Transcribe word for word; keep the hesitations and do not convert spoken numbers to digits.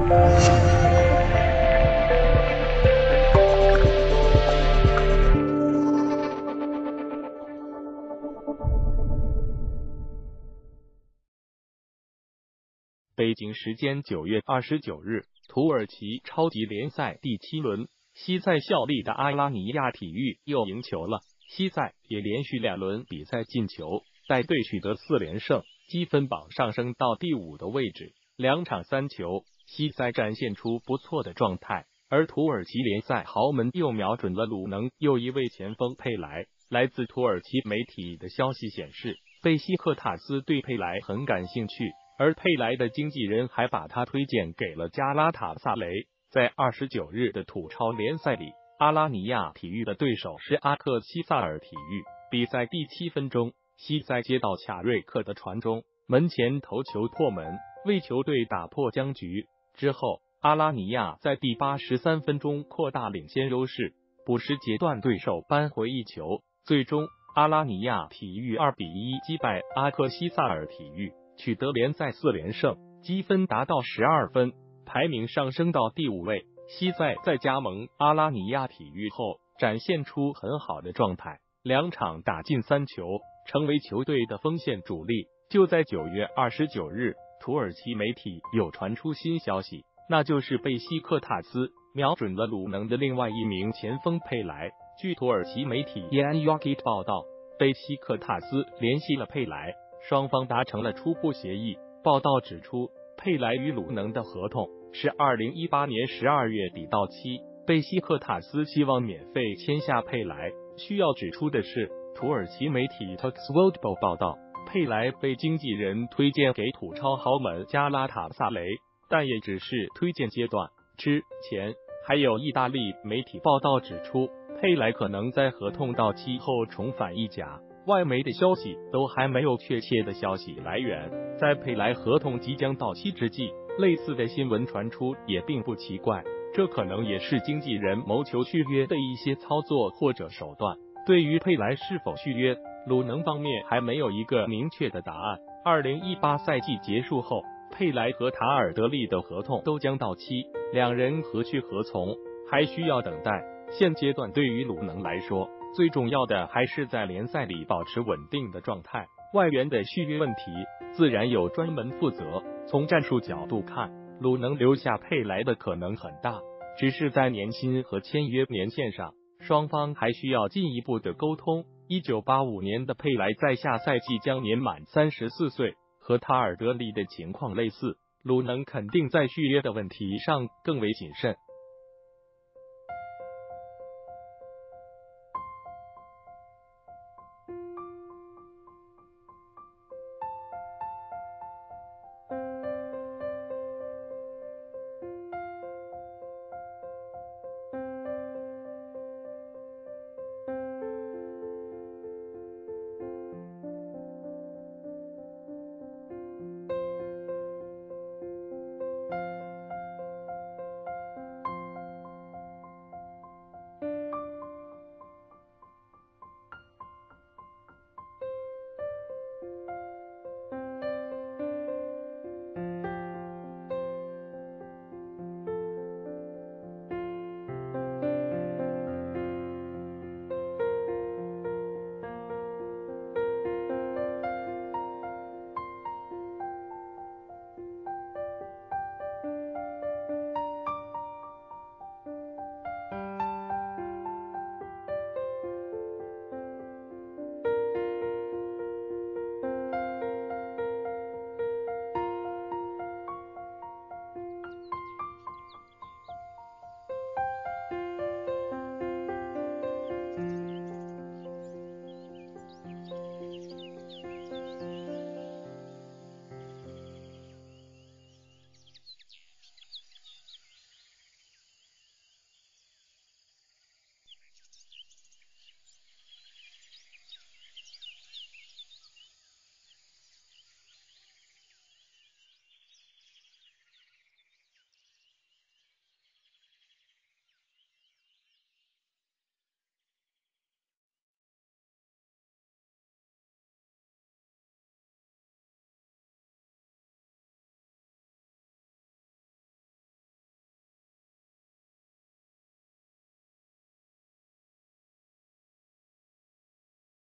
北京时间九月二十九日，土耳其超级联赛第七轮，西塞效力的阿拉尼亚体育又赢球了。西塞也连续两轮比赛进球，带队取得四连胜，积分榜上升到第五的位置。两场三球，西塞展现出不错的状态。而土耳其联赛豪门又瞄准了鲁能又一位前锋佩莱。来自土耳其媒体的消息显示，贝西克塔斯对佩莱很感兴趣。而佩莱的经纪人还把他推荐给了加拉塔萨雷。在二十九日的土超联赛里，阿拉尼亚体育的对手是阿克西萨尔体育。比赛第七分钟，西塞接到卡瑞克的传中，门前头球破门，为球队打破僵局。之后，阿拉尼亚在第八十三分钟扩大领先优势，补时截断对手扳回一球。最终，阿拉尼亚体育二比一击败阿克西萨尔体育，取得联赛四连胜，积分达到十二分，排名上升到第五位。西塞在加盟阿拉尼亚体育后，展现出很好的状态，两场打进三球，成为球队的锋线主力。就在九月二十九日，土耳其媒体又传出新消息，那就是贝西克塔斯瞄准了鲁能的另外一名前锋佩莱。据土耳其媒体 Yan Yakit 报道，贝西克塔斯联系了佩莱，双方达成了初步协议。报道指出，佩莱与鲁能的合同是二零一八年十二月底到期，贝西克塔斯希望免费签下佩莱。需要指出的是，土耳其媒体 Turkcell 报道，佩莱被经纪人推荐给土超豪门加拉塔萨雷，但也只是推荐阶段。之前还有意大利媒体报道指出，佩莱可能在合同到期后重返意甲。外媒的消息都还没有确切的消息来源，在佩莱合同即将到期之际，类似的新闻传出也并不奇怪，这可能也是经纪人谋求续约的一些操作或者手段。对于佩莱是否续约，鲁能方面还没有一个明确的答案。二零一八赛季结束后，佩莱和塔尔德利的合同都将到期，两人何去何从，还需要等待。现阶段对于鲁能来说，最重要的还是在联赛里保持稳定的状态，外援的续约问题自然有专门负责。从战术角度看，鲁能留下佩莱的可能很大，只是在年薪和签约年限上，双方还需要进一步的沟通。一九八五年的佩莱在下赛季将年满三十四岁，和塔尔德利的情况类似，鲁能肯定在续约的问题上更为谨慎。